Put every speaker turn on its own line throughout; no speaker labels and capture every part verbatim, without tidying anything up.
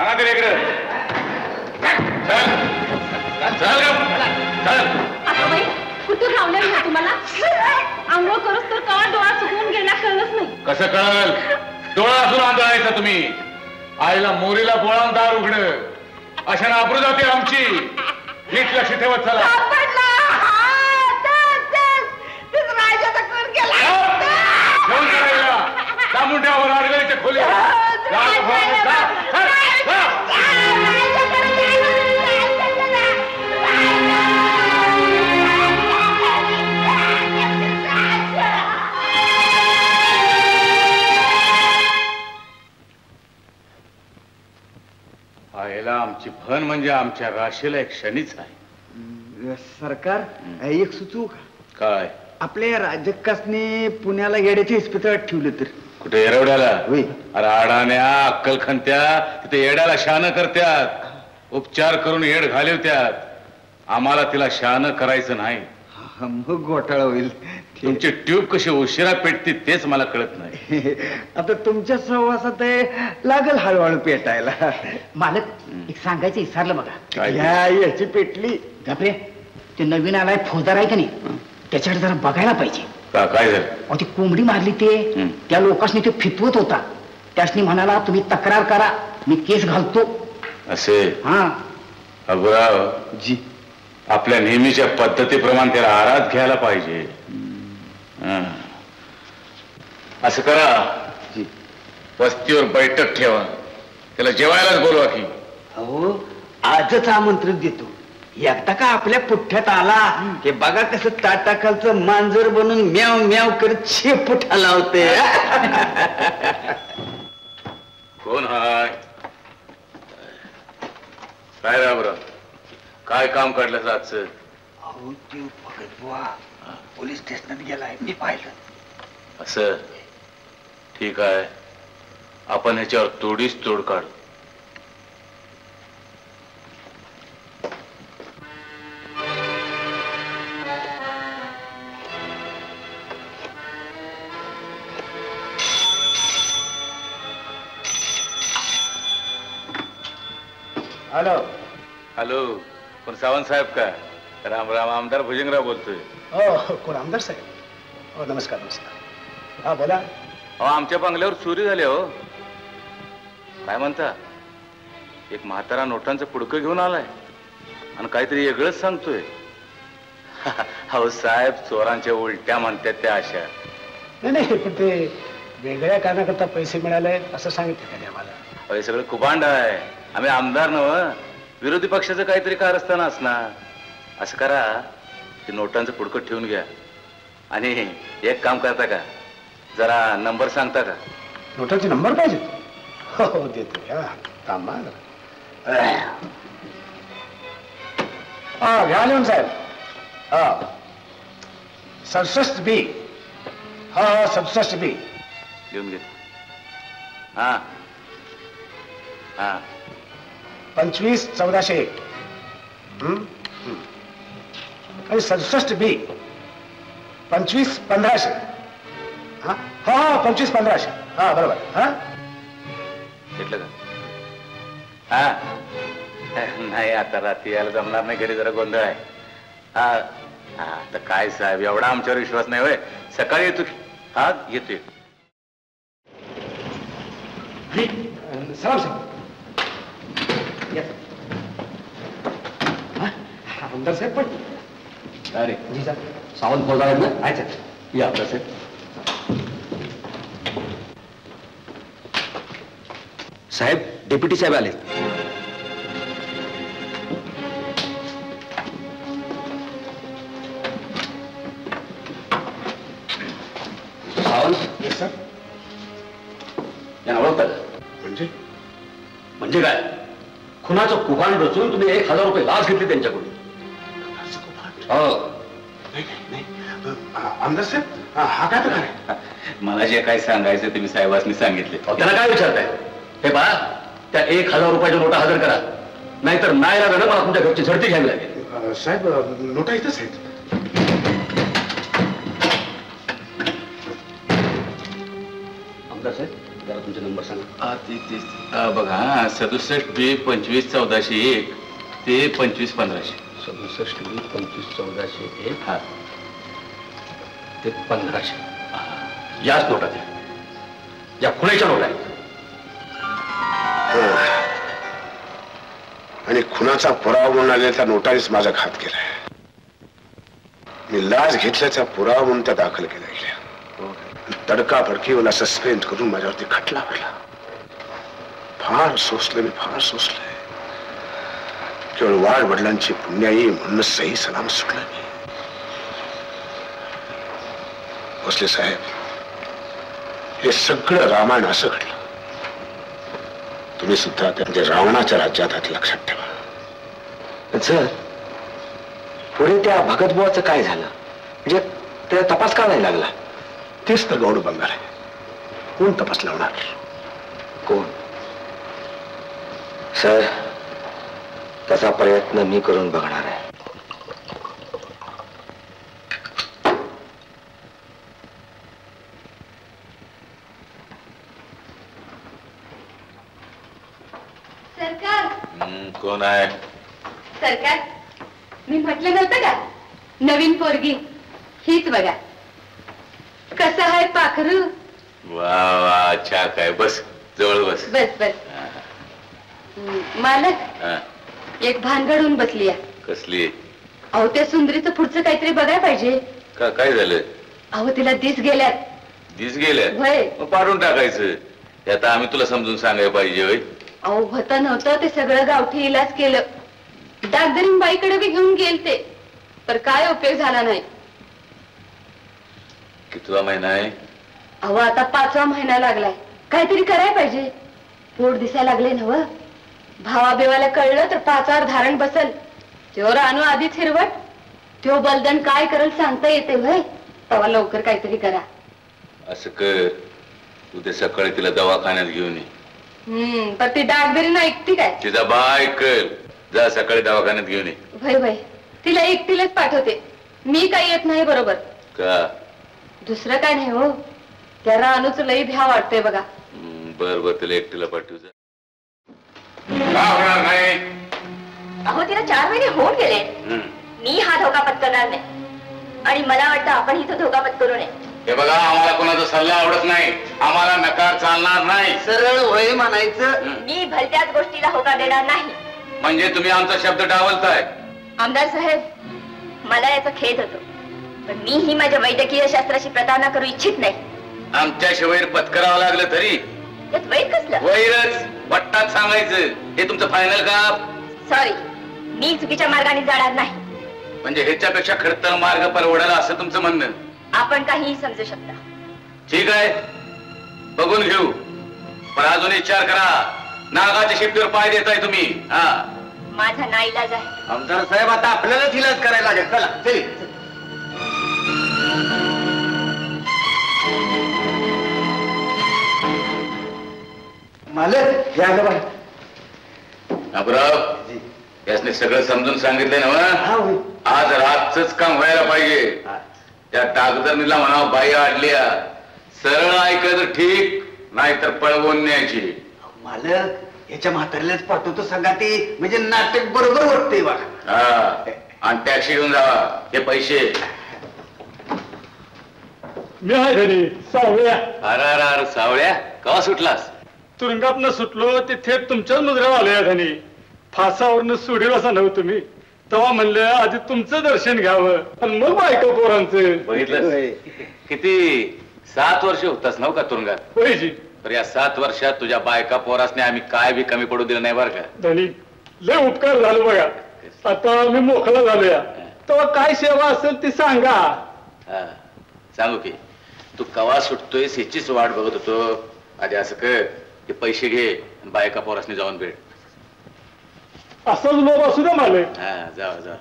आणा ते इकडे. चल चल.
कुठून लावलं मी तुम्हाला? आंघोळ करूच तर का डोळा चुकवून गेला कळलंच नाही.
कसं कळल? डोळा असून आंधळायचा तुम्ही. आईला मोरीला बोळावून दार उघड. अशा आबरू जाते आमची. नीट लक्ष ठेवत चला. घेऊन करायला दामून ठेवावर अडगळीच्या खोल्या. आईला आमची भन म्हणजे आमच्या राशीला एक क्षणीच आहे.
सरकार एक सुचवू का?
काय?
आपल्या राज्यकासने पुण्याला येड्याच्या इस्पितळात ठेवले तर.
कुठे येरवड्याला? अरे अडाण्या अक्कल खणत्या तिथे येड्याला शान करत्यात. उपचार करून येड घालवत्यात. आम्हाला तिला शान करायचं नाही.
मग घोटाळा होईल.
तुमची ट्यूब कशी उशिरा पेटते तेच मला कळत नाही.
आता तुमच्या सहवासात लागल हळूहळू पेटायला.
मालक एक सांगायचं विसरलं बघा.
याची पेटली.
बापरे ते नवीन आलाय फौजदार आहे का नाही त्याच्याकडे जरा बघायला पाहिजे.
काय झालं?
अहो ती कोंबडी मारली ते त्या लोकांनी ते फितवत होता. त्यासनी म्हणाला तुम्ही तक्रार करा मी केस घालतो
असे.
हा
अबराव जी आपल्या नेहमीच्या पद्धतीप्रमाणे त्याला आराध घ्यायला पाहिजे. असं करा वस्तीवर बैठक ठेवा. त्याला जेवायलाच बोलवा की.
अहो आजच आमंत्रण देतो. एकदा का आपल्या पुठ्ठ्यात आला हे बघा कसं ताटाखालचं मांजर बनून म्याव म्याव करत शेपुठा लावते.
कोण हाय? काय रामराव काय काम काढलं आजचं?
अहो ते भगत बुवा पोलीस स्टेशनात गेलाय मी पाहिलं.
असं ठीक आहे आपण ह्याच्यावर तोडीच तोड काढू.
हॅलो
हॅलो कोण सावंत साहेब का? राम राम आमदार भुजंगराव बोलतोय.
हो कोण आमदार साहेब? हो नमस्कार नमस्कार. हा बोला.
अहो आमच्या बंगल्यावर चोरी झाली हो. काय म्हणता? एक म्हातारा नोटांचं पुडकं घेऊन आलाय आणि काहीतरी वेगळंच सांगतोय. अहो साहेब चोरांच्या उलट्या म्हणतात त्या अशा.
नाही नाही पण ते वेगळ्या कारणाकरता पैसे मिळाले असं सांगितलं त्याने आम्हाला.
हे सगळं कुभांड आहे. आम्ही आमदार नव विरोधी पक्षाचं काहीतरी कारस्थान असणार. असं करा ते नोटांचं पुडकं ठेवून घ्या आणि एक काम करता का जरा नंबर सांगता का?
नोटाचे नंबर पाहिजे? हो हो देतो. थांबा हा घ्या लिहून साहेब. हा सदुसष्ट बी. हा हा सदुसष्ट बी
लिहून घे. हा हा
पंचवीस चौदाशे एक आणि सदुसष्ट बी पंचवीस पंधराशे. हा हा हा पंचवीस पंधराशे. हा बरोबर. हा
घेतलं का? हा नाही आता रात्री यायला जमणार नाही. घरी जरा गोंधळ आहे. हा हा तर काय साहेब एवढा आमच्यावर विश्वास नाही होय. सकाळी येतो की. हा येतोय.
सलाम साहेब. आमदार साहेब पण
अरे जी सर सावंत फौजदार आहेत ना? आहे सर. या आमदार साहेब. साहेब डेप्युटी साहेब आले. सावंत.
Yes sir.
यांना ओळखता का?
म्हणजे
म्हणजे काय? खुनाचं कुभांड रचून तुम्ही एक हजार रुपये लाच घेतली त्यांच्याकडून. हो
नाही नाही आमदार साहेब हा काय प्रकार आहे?
मला जे काही सांगायचं ते मी साहेबांनी सांगितले.
त्याला काय विचारताय? हे पहा त्या एक हजार रुपयाच्या नोटा हजर करा नाहीतर नाही लागलं मला तुमच्या घरची झडती घ्यावी लागेल.
साहेब नोटा इथंच आहेत.
आमदार साहेब जरा तुमचा नंबर सांगा.
ती ती बघा सदुसष्ट बी पंचवीस चौदाशे एक ते पंचवीस पंधराशे.
सदुसष्ट बी पंचवीस चौदाशे एक
हा
ते पंधराशे. याच नोटा द्या, या खुणाच्या नोटा आहेत.
आणि खुनाचा पुरावा म्हणून आलेल्या नोटानेच माझा घात केलाय. मी लाच घेतल्याचा पुरावा म्हणून त्या दाखल केल्या गेल्या. तडका फडकीवाला सस्पेंड करून माझ्यावरती खटला भरला. फार सोसलं मी, फार सोसलंय. केवळ वाढ वडिलांची पुण्याई म्हणून सही सलाम सुटलं मी. भोसले साहेब, हे सगळं रामायण असं घडलं. तुम्ही सुद्धा त्या रावणाच्या राज्यात आहात, लक्षात ठेवा.
सर, पुढे त्या भगतबुवाचं काय झालं? म्हणजे त्याचा तपास का नाही लागला?
तेच तर गौड बंगाल आहे. कोण तपास लावणार?
कोण? सर, त्याचा प्रयत्न मी करून बघणार आहे.
सरकार.
कोण आहे?
सरकार, मी म्हटलं नव्हतं का नवीन पोरगी हीच बघा. कसं आहे पाखरू?
वा वा, अच्छा काय. बस जवळ बस.
बस बस. मालक, एक भानगडून बसली आहे.
कसली?
अहो, त्या सुंदरीचं पुढचं काहीतरी बघायला पाहिजे.
का काय झालं?
अहो, तिला दिस गेल्यात.
दिस गेल्या?
होय.
मग पाडून टाकायचं. हे आता आम्ही तुला समजून सांगायला पाहिजे. होय.
अहो, होतं नव्हतं ते सगळं गावठी इलाज केलं. डागदरीन बाईकडे बी घेऊन गेलते, पर काय उपयोग झाला नाही.
कितवा महिना आहे?
अहो, आता पाचवा महिना लागलाय. काहीतरी करायला पाहिजे. पोट दिसायला लागले नव. भावा बेवाला कळलं तर पाचावर धारण बसल. त्यो रानू आधीच हिरवट. त्यो बलदन काय करल सांगता येते व्हय. तेव्हा लवकर काहीतरी करा.
असं कर, उद्या सकाळी तिला दवाखान्यात घेऊन ये.
हम्म पण ती डागदरीन ऐकती काय?
तिचा बाय कर. जा सकाळी दवाखान्यात घेऊन ये.
भय भय, तिला एकटीलाच पाठवते. मी काही येत नाही बरोबर.
का?
दुसरं काय नाही हो, त्या रानूच लई भ्या वाटतंय बघा.
बर बर, तिला एकटीला पाठवू. का होणार नाही?
अहो, तिला चार महिने होऊन गेले. मी हा धोका पत्करणार नाही. आणि मला वाटतं आपण इथं धोका पत्करू नये.
हे बघा, आम्हाला कोणाचा सल्ला आवडत नाही. आम्हाला नकार चालणार नाही.
सरळ होय म्हणायचं.
मी भलत्याच गोष्टीला होकार देणार नाही.
म्हणजे तुम्ही आमचा शब्द डावलताय?
आमदार साहेब, मला याचा खेद होतो, पण मी ही माझ्या वैद्यकीय शास्त्राची प्रतारणा करू इच्छित नाही.
आमच्या वैर पत्करावं लागलं तरी?
त्यात वैर कसलं?
वैरच पट्टात सांगायचं. हे तुमचं फायनल का?
सॉरी, मी चुकीच्या मार्गाने जाणार नाही.
म्हणजे ह्याच्यापेक्षा खडतर मार्ग परवडायला असं तुमचं म्हणणं?
आपण काहीही समजू शकता.
ठीक आहे, बघून घेऊ. पण अजून विचार करा. नागाच्या शिफ्टीवर पाय देताय तुम्ही. हा,
माझा नाईलाज आहे.
आमदार साहेब, आता आपल्यालाच इलाज करायला लागेल. चला चल. मालक, या गं.
अबराव, यासने सगळं समजून सांगितलंय ना? आज रातच काम व्हायला पाहिजे. त्या डागदरणीला म्हणावं, बाई आडल्या, सरळ ऐकायचं ठीक, नाहीतर पळवून न्यायची.
मालक, याच्या म्हाताऱ्यालाच पाठवतो सांगा ते, म्हणजे नाटक बरोबर वाटतंय बघा.
हा, आणि टॅक्सी घेऊन जावा. हे पैसे.
मी आहे घरी. सावळ्या.
अरे अरे अरे, सावळ्या, कवा सुटलास?
तुरुंगातनं सुटलो ते थेट तुमच्याच मुद्रावर आलो या घरी. फासावरनं सोडील असं नव्हतं तुम्ही. तेव्हा म्हणलं आधी तुमचं दर्शन घ्यावं आणि मग बायका पोरांचं.
बघितलं किती? सात वर्ष होतास नव का तुरुंगात?
होय जी.
तर या सात वर्षात तुझ्या बायका पोरासने आम्ही काय बी कमी पडू दिलं नाही बरं का?
धनी, लय उपकार झालं बघा. आता मी मोकळा झालो या. तेव्हा काय सेवा असेल ती सांगा.
हा, सांगू की. तू कवा सुटतोयस ह्याचीच वाट बघत होतो. आधी असं कर, ते पैसे घे आणि बायका पोरासने जाऊन भेट.
असंच लोक असू द्या मालक.
हा, जा जा.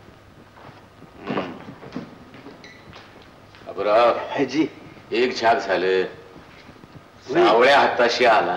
अबराव
जी,
एक झाक झालं. सावळ्या हाताशी आला.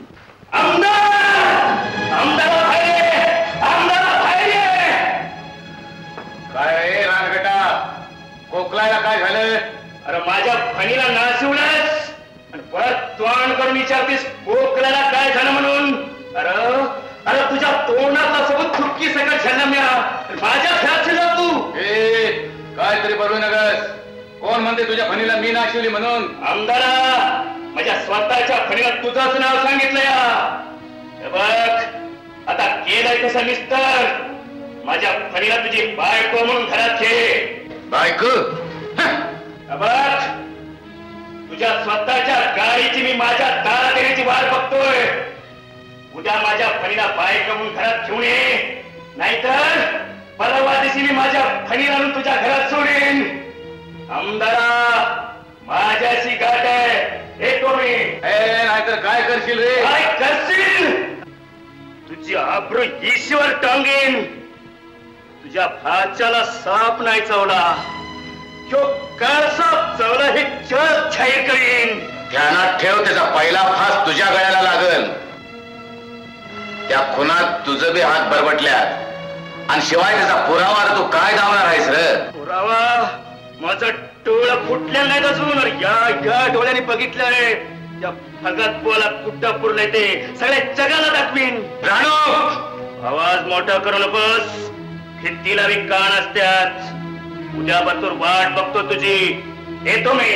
आमदार, आमदार बाहेर, आमदार बाहेर.
काय रे रानगटा, कोकलायला काय झालं?
अरे माझ्या फणीला नाशिवलास आणि
तोंड करून विचारतीस बोकल्याला काय झालं म्हणून? अरे अरे तुझ्या तोंडाचा सबूत थुक्की सकट झाला म्या माझ्या घरात शिरला तू.
ए काहीतरी बोलू नगस. कोण म्हणते तुझ्या फणीला मी नाशिवली म्हणून?
आमदारा माझ्या स्वतःच्या फणीला तुझंच नाव सांगितलं या. बघ आता केलंय कसं मिस्टर. माझ्या फणीला तुझी बायको म्हणून घरात घे.
बायको?
बघ तुझ्या स्वतःच्या गाडीची मी माझ्या दारात येण्याची वाट बघतोय. उद्या माझ्या फणीला बायको म्हणून घरात घेऊन ये, नाहीतर परवा दिवशी मी माझ्या फणीला आणून तुझ्या घरात सोडेन. आमदारा माझ्याशी गाठ आहे. येतो मी.
नाहीतर काय करशील रे?
काय करशील? तुझी आबरू ईश्वर टांगेन. तुझ्या भाच्याला साप नाही चावला, तो साप चावला हे जग जाहीर करीन.
ध्यानात ठेव, त्याचा पहिला फास तुझ्या गळ्याला लागल. त्या खुनात तुझं बी हात बरबटल्यात आणि शिवाय त्याचा पुरावा तू काय दावणार आहेस रे?
पुरावा? माझं डोळं फुटलेलं नाही अजून. या या डोळ्याने बघितलंय. त्या भगत बोला कुठं पुरलंय ते सगळ्या जगाला दाखवीन.
राणू
आवाज मोठा करू नकोस. खित्तीला बी कान असत्यात. उद्या बतूर वाट बघतो तुझी. येतो मी.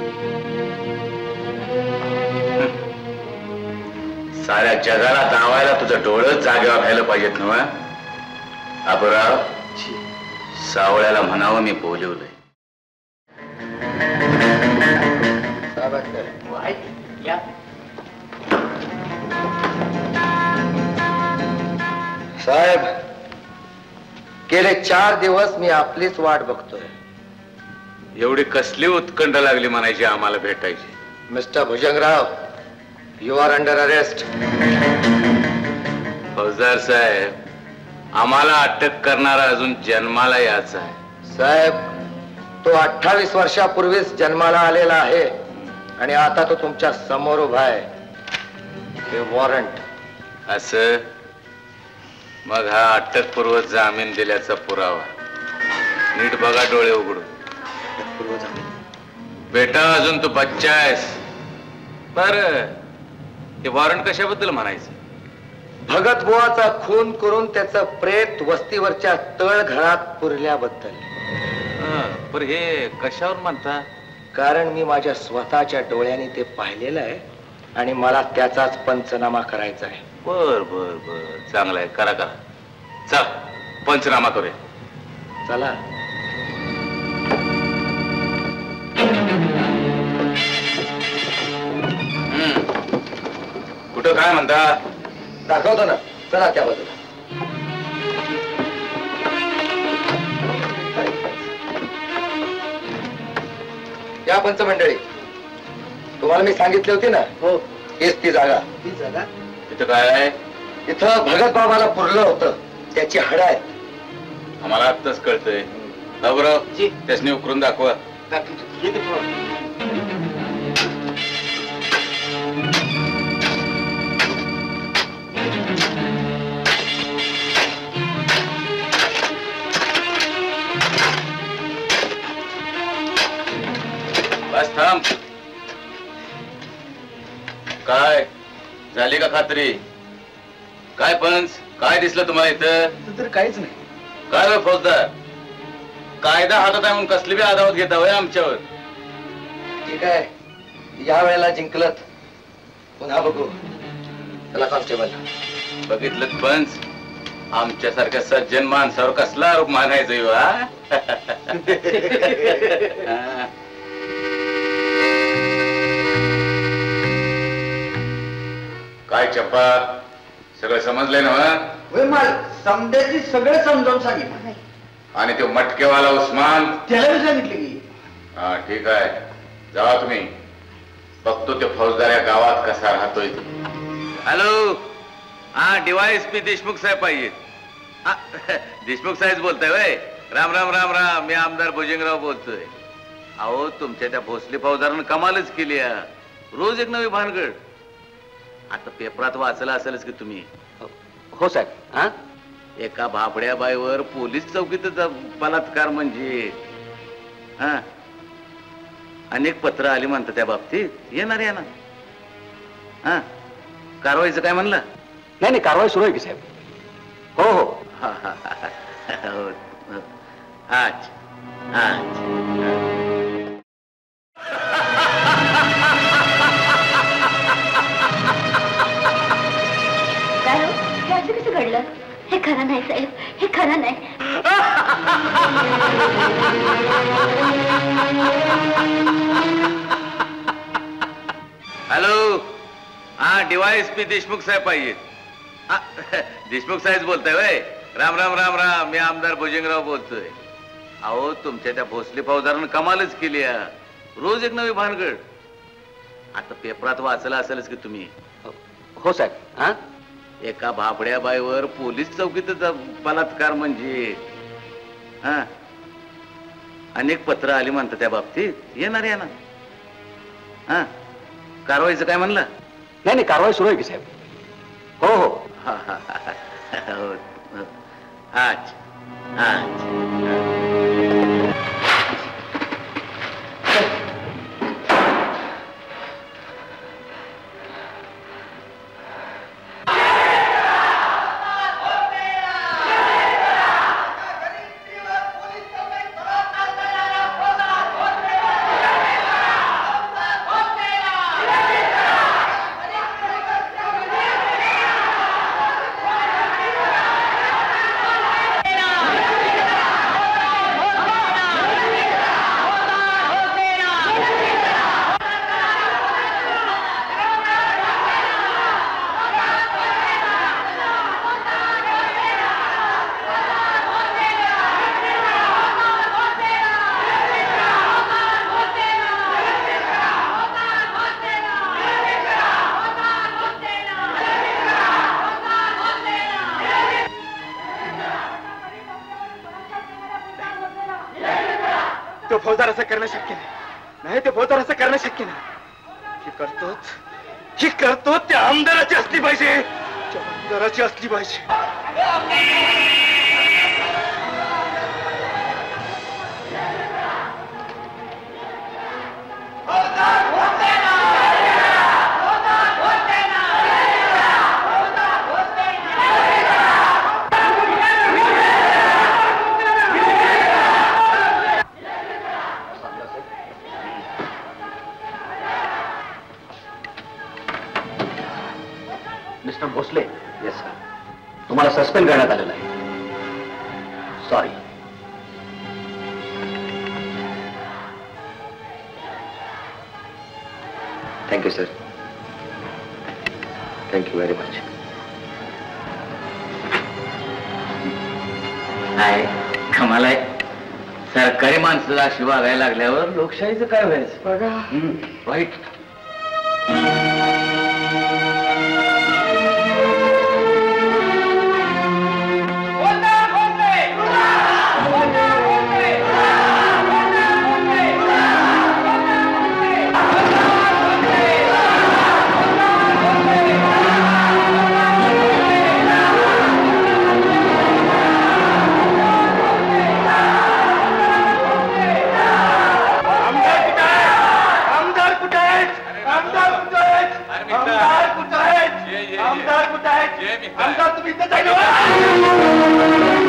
साऱ्या जगाला दावायला तुझं डोळं जागेवर व्हायला पाहिजेत ना? आबराव सावळ्याला म्हणावं मी बोलवलंय.
साहेब गेले चार दिवस मी आपलीच वाट बघतोय.
एवढी कसली उत्कंठ लागली म्हणायची आम्हाला भेटायची?
Mister Bhujangrao, you are under arrest.
फौजदार साहेब, आम्हाला अटक करणारा अजून जन्माला यायचा आहे.
साहेब तो अठ्ठावीस वर्षापूर्वीच जन्माला आलेला आहे आणि आता तो तुमच्या समोर उभा आहे. हे वॉरंट.
असं? मग हा अटकपूर्व जामीन दिल्याचा पुरावा. नीट बघा डोळे उघडून. बेटा अजून तू बच्चा आहेस. बर ते वॉरंट कशाबद्दल म्हणायचं?
भगत बुवाचा खून करून त्याचं प्रेत वस्तीवरच्या तळ घरात पुरल्याबद्दल.
पर हे कशावर म्हणता?
कारण मी माझ्या स्वतःच्या डोळ्यांनी ते पाहिलेलं आहे आणि मला त्याचाच पंचनामा करायचा आहे.
बर बर बर चांगलं आहे. करा करा. चल पंचनामा करूया.
चला.
कुठं काय म्हणता?
दाखवतो ना. चला त्या बाजूला. या पंचमंडळी, तुम्हाला मी सांगितली होती ना? हो. हेच ती जागा. ती जागा
इथं काय आहे?
इथं भगत बाबाला पुरलं होतं. त्याची हाड आहे.
आम्हाला आत्ताच कळतंय. बरोबर त्यासनी उकरून दाखवा. बस थांब. काय झाली का खात्री? काय पंच, काय दिसलं तुम्हाला इथं?
तर काहीच नाही.
काय वे फौजदार, कायदा हातात आहे म्हणून कसली बी आदावत घेता होय आमच्यावर?
ठीक आहे, या वेळेला जिंकलत, पुन्हा बघू. चला कॉन्स्टेबल.
बघितलं पंच, आमच्यासारख्या सज्जन माणसावर कसला आरोप मानायचा येऊ? हा काय चप्पा, सगळं समजलंय ना?
माल समजायची सगळं समजावून सांगितलं.
आणि तो मटकेवाला उस्मान
त्याला बी सांगितलं की.
हा ठीक आहे, जावा तुम्ही. बघतो ते फौजदार या गावात कसा राहतोय. हॅलो, हा डिवायस पी देशमुख साहेब पाहिजे. देशमुख साहेब बोलताय वय? राम राम राम राम, मी आमदार भुजंगराव बोलतोय. अहो तुमच्या त्या भोसले फौजदारानं कमालच केली. रोज एक नवी भानगड. आता पेपरात वाचलं असेलच की तुम्ही?
हो साहेब. हा,
एका भाबड्या बाईवर पोलीस चौकीत बलात्कार म्हणजे. हा अनेक पत्र आली म्हणतात त्या बाबतीत, येणार या ना. हा, कारवाईचं काय म्हणलं?
नाही नाही, कारवाई सुरू आहे की साहेब. हो हो.
हा हा हो. आज आज
काय हो, हे असं कसं घडलं? हे खरं नाही साहेब, हे खरं नाही.
हॅलो, हा डिवाइस पी देशमुख साहेब पाहिजेत. देशमुख साहेब बोलताय वय? राम राम राम राम, मी आमदार भुजंगराव बोलतोय. अहो, तुमच्या त्या भोसले फौजदारानं कमालच केली. रोज एक नवी भानगड. आता पेपरात वाचलं असेलच की तुम्ही.
हो साहेब. हा,
एका भाबड्या बाईवर पोलीस चौकीत बलात्कार म्हणजे. हा, अनेक पत्र आली म्हणतात त्या बाबतीत, येणार या ना. हा, कारवाईचं काय म्हणलं?
नाही नाही, कारवाई सुरू आहे की साहेब. हो हो.
हा हा हो. आज आज
तो फौजदार असं करणं शक्य नाही. नाही, ते फौजदार असं करणं शक्य नाही. ही करतोच ही करतो त्या आमदाराची असली पाहिजे, त्या आमदाराची असली पाहिजे.
मिस्टर भोसले. Yes sir. तुम्हाला सस्पेंड करण्यात आलेलं आहे. Sorry. Thank you sir. Thank you very much.
आहे कमाल आहे. सरकारी माणसाला अशी वागायला लागल्यावर लोकशाहीचं काय व्हायचं? बघा वाईट.
आमदार तुम्ही इथं